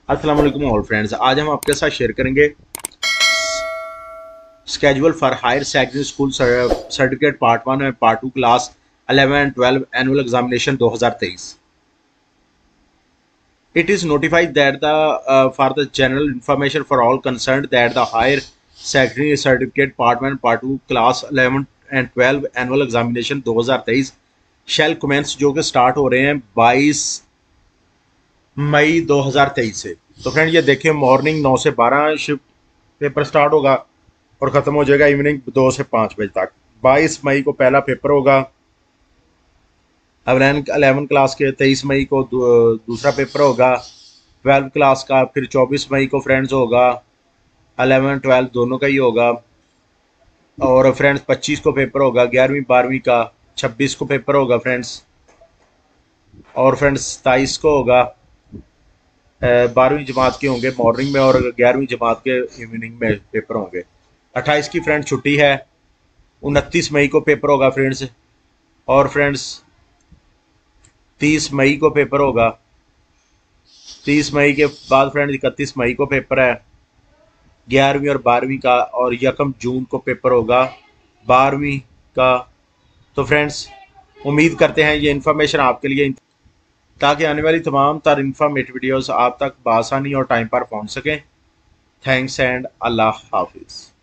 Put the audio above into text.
अस्सलाम वालेकुम all friends. आज हम आपके साथ शेयर करेंगे schedule for higher secondary school certificate part 1 और part 2 class 11 and 12 annual examination 2023। It is notified that for the general information for all concerned that the higher secondary certificate part 1 part 2 class 11 and 12 annual examination 2023 shall commence, जो कि start हो रहे हैं 22 मई 2023 से। तो friend ये देखिए, morning 9 से 12 शिफ्ट पेपर स्टार्ट होगा और ख़त्म हो जाएगा इवनिंग 2 से 5 बजे तक। 22 मई को पहला पेपर होगा 11 क्लास के, 23 मई को दूसरा पेपर होगा 12 क्लास का, फिर 24 मई को फ्रेंड्स होगा 11 12 दोनों का ही होगा। और फ्रेंड्स 25 को पेपर होगा 11वीं 12वीं का, 26 को पेपर होगा फ्रेंड्स, और फ्रेंड्स 27 को होगा 12वीं जमात के होंगे मॉर्निंग में और 11वीं जमात के इवनिंग में पेपर होंगे। 28 की फ्रेंड्स छुट्टी है, 29 मई को पेपर होगा फ्रेंड्स, और फ्रेंड्स 30 मई को पेपर होगा। 30 मई के बाद फ्रेंड्स 31 मई को पेपर है 11वीं और 12वीं का, और 1 जून को पेपर होगा 12वीं का। तो फ्रेंड्स उम्मीद करते हैं ये इन्फॉर्मेशन आपके लिए, ताकि आने वाली तमाम तर इन्फॉर्मेटिव वीडियोस आप तक बआसानी और टाइम पर पहुंच सकें। थैंक्स एंड अल्लाह हाफिज़।